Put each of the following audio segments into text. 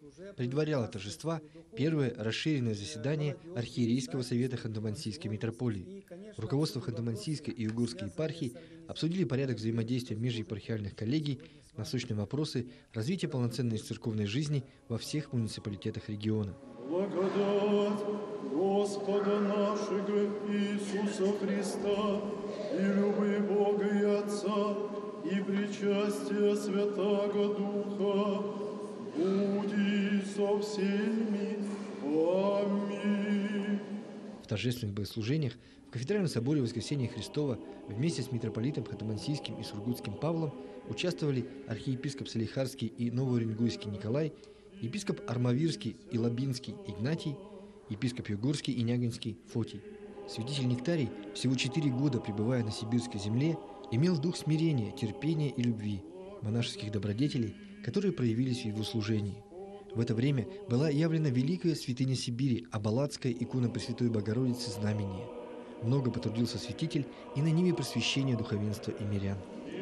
Предваряло торжества первое расширенное заседание Архиерейского совета Ханты-Мансийской митрополии. Руководство Ханты-Мансийской и Уйгурской епархий обсудили порядок взаимодействия межепархиальных коллегий, насущные вопросы развития полноценной церковной жизни во всех муниципалитетах региона. Благодать Господа нашего Иисуса Христа и любви Бога и Отца и причастие Святаго Духа буди со всеми вами. В торжественных богослужениях в Кафедральном соборе Воскресения Христова вместе с митрополитом Ханты-Мансийским и Сургутским Павлом участвовали архиепископ Салихарский и Новоуренгойский Николай, епископ Армавирский и Лабинский Игнатий, епископ Югорский и Нягинский Фотий. Святитель Нектарий, всего 4 года пребывая на сибирской земле, имел дух смирения, терпения и любви, монашеских добродетелей, которые проявились в его служении. В это время была явлена великая святыня Сибири, Абалацкая икона Пресвятой Богородицы Знамение. Много потрудился святитель и на ниве просвещения духовенства и мирян.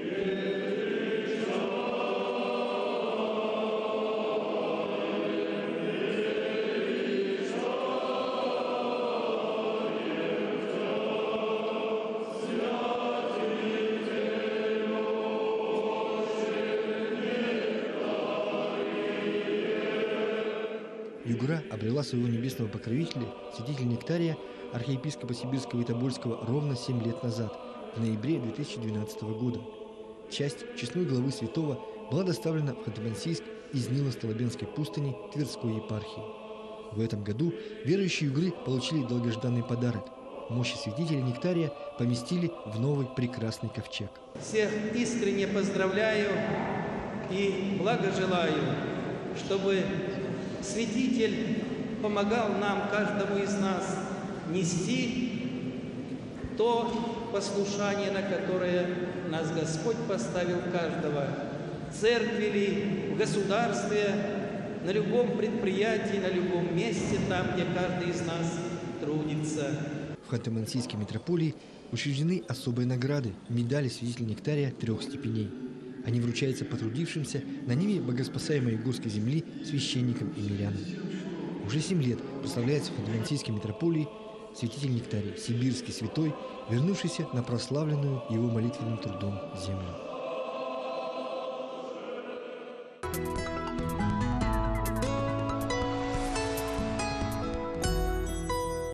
Югра обрела своего небесного покровителя, святителя Нектария, архиепископа Сибирского и Тобольского, ровно 7 лет назад, в ноябре 2012 года. Часть честной главы святого была доставлена в Ханты-Мансийск из Нило-Столобенской пустыни Тверской епархии. В этом году верующие югры получили долгожданный подарок. Мощи святителя Нектария поместили в новый прекрасный ковчег. Всех искренне поздравляю и благожелаю, чтобы святитель помогал нам, каждому из нас, нести то послушание, на которое нас Господь поставил каждого. В церкви ли, в государстве, на любом предприятии, на любом месте, там, где каждый из нас трудится. В Ханты-Мансийской митрополии учреждены особые награды, медали святителя Нектария 3 степеней. Они вручаются потрудившимся на ниве богоспасаемой Уйгурской земли священникам и мирянам. Уже 7 лет прославляется в Ханты-Мансийской митрополии святитель Нектарий, сибирский святой, вернувшийся на прославленную его молитвенным трудом землю.